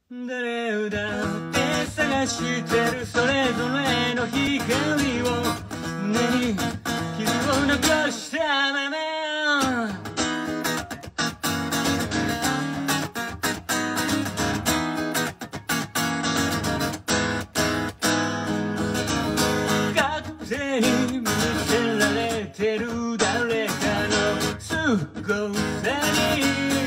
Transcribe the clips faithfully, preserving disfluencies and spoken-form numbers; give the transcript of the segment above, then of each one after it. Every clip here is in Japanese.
誰だって探してるそれぞれの光を胸に傷を残したまま勝手に見せられてる誰かの凄さに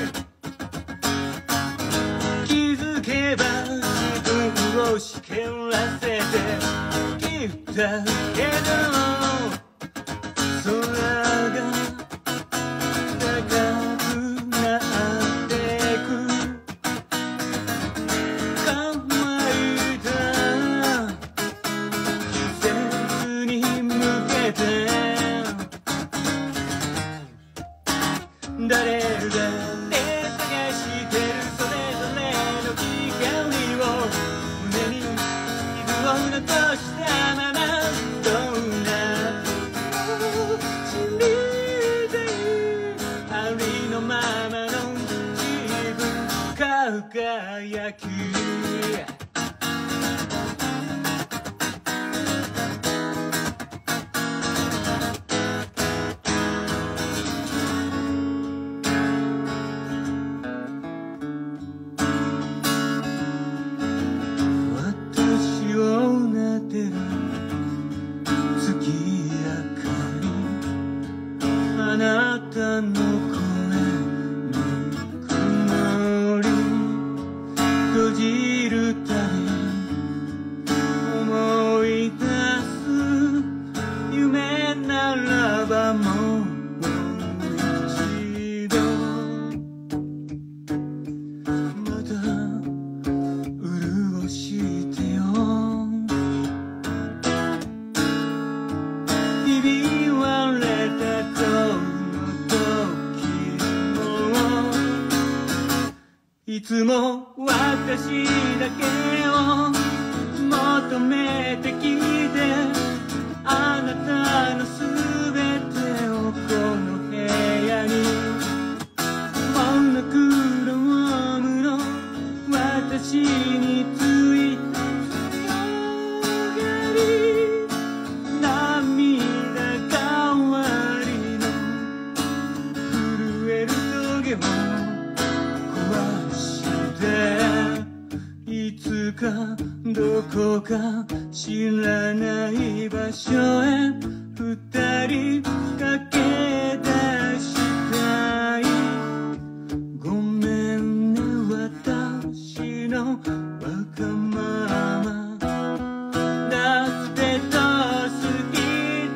気づけば自分をしけらせてきたけど空が高くなってく乾いた季節に向けて誰だって探してるそれぞれの光を胸に傷を残したままどんな時も知りたいありのままの自分輝きあなたの声ぬくもり閉じるたび思い出す夢ならばもう一度また潤してよひび割れたいつも私だけを求めてきてあなたのすべてをこの部屋にモノクロームの私についた強がり涙代わりの震える棘をいつかどこか知らない場所へ二人駆け出したいごめんね私のわがままだってと好き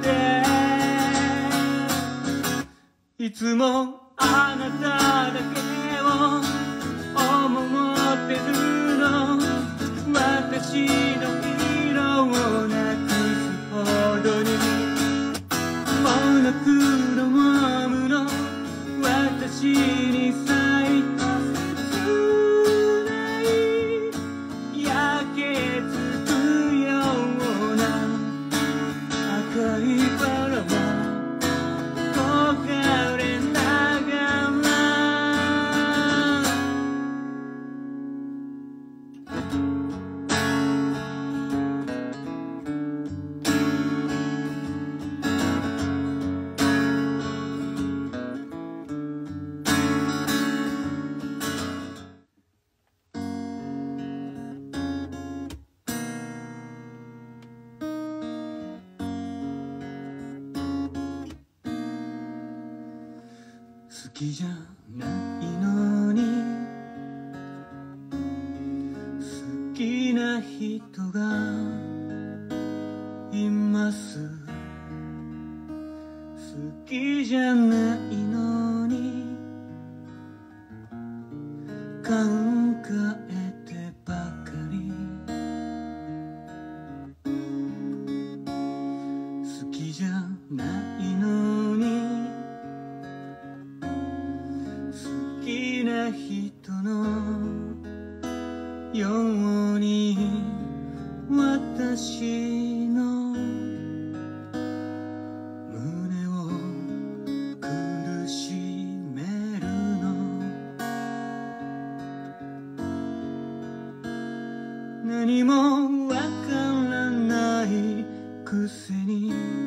でいつもあなただけを思ってるの私の色をなくすほどにモノクロームの私に咲いた切ない焼けつくような赤いバラは焦がれながら好きじゃないのに好きな人がいます好きじゃないのに考えてばかり好きじゃないのに好きな人のように私の胸を苦しめるの何もわからないくせに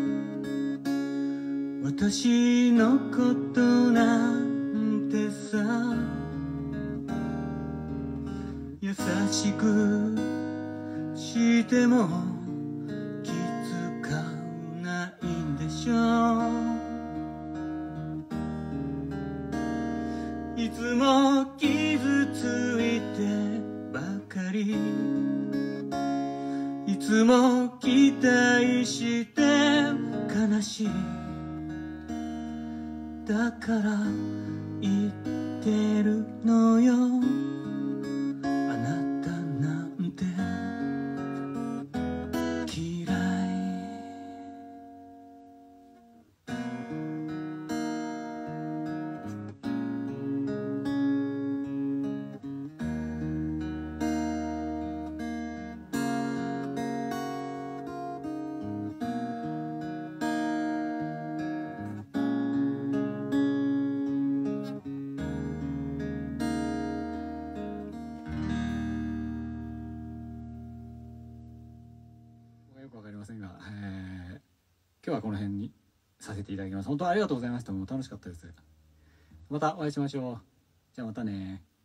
私のことなんてさ優しくしても気づかないんでしょう。いつも傷ついてばかりいつも期待して悲しいだから言ってるのよあなたなんて嫌い。 よくわかりませんが、えー、今日はこの辺にさせていただきます。本当にありがとうございました。もう楽しかったです。またお会いしましょう。じゃあまたね。